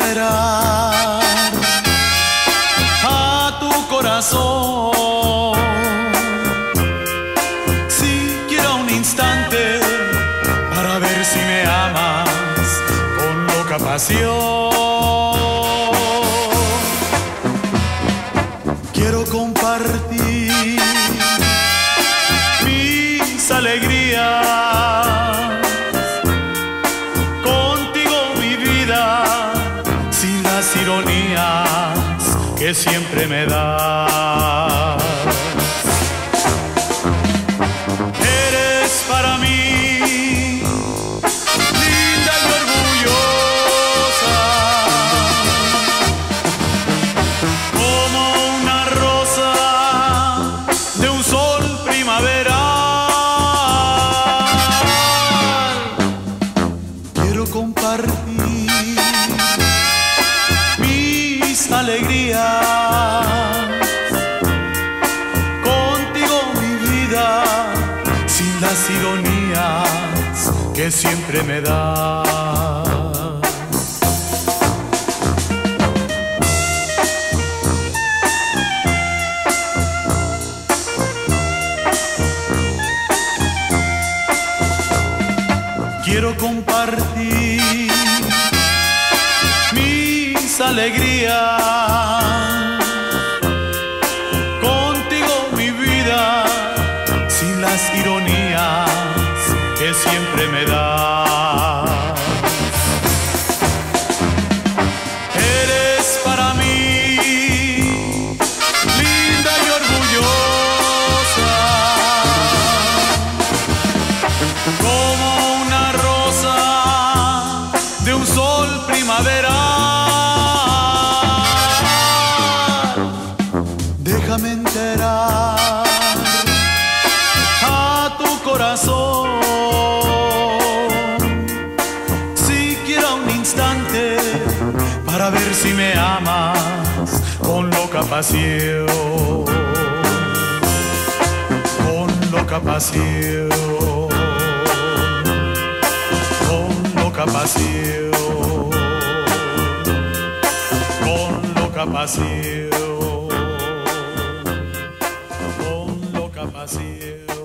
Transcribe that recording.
enterar a tu corazón, siquiera un instante, para ver si me amas con loca pasión. Quiero compartir mis alegrías contigo, mi vida, sin las ironías que siempre me das. Eres para mí linda y orgullosa, como una rosa de un sol primaveral. Quiero compartir mis alegrías contigo, mi vida, sin las ironías que siempre me das. Quiero compartir mis alegrías contigo, mi vida, sin las ironías que siempre me das. Eres para mí linda y orgullosa, como una rosa de un sol primaveral. Déjame enterar a tu corazón, siquiera un instante, para ver si me amas con loca pasión, con loca pasión, con loca pasión, con loca pasión, con loca pasión.